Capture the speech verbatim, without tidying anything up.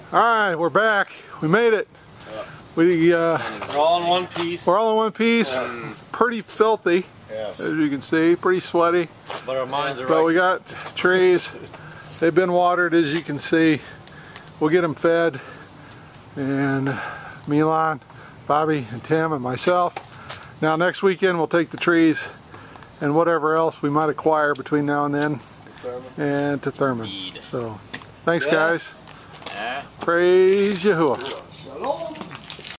Alright, we're back. We made it. We, uh, we're all in one piece. We're all in one piece. Um, Pretty filthy, yes. as you can see. Pretty sweaty. But our minds are But right. we got trees. They've been watered, as you can see. We'll get them fed. And Milan, Bobby, and Tim, and myself. Now next weekend we'll take the trees and whatever else we might acquire between now and then and to Thurman. So, thanks yeah. guys. Yeah. Praise Yahuwah.